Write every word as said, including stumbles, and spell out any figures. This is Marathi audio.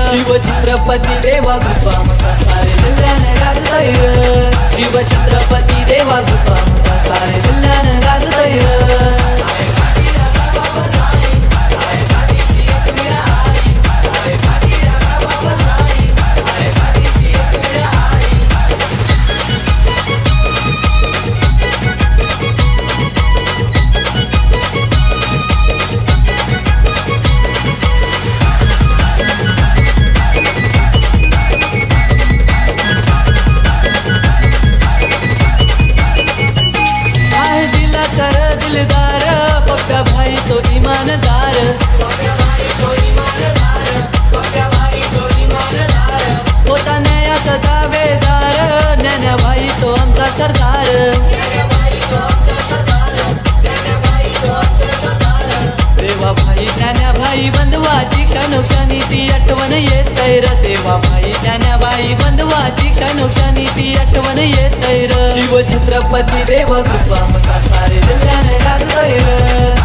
शिव छत्रपती देवा कृपा मका सारे दिल्याने गाजतय शिव छत्रपती देवा कृपा मका सारे दिल्याने गाजतय दिलदार पप्प्या भाई तो ईमानदार होता न्यायाचा दावेदार ज्ञान्या भाई तो आमचा सरदार देवा भाई ज्ञान्या भाई बंधवाची क्षणोक्षणी ती आठवण येतय र देवा भाई ज्ञान्या भाई बंधवाची क्षणोक्षणी ती आठवण येतय र शिव छत्रपती देवा कृपा मका सारे दिल्याने गाजतय र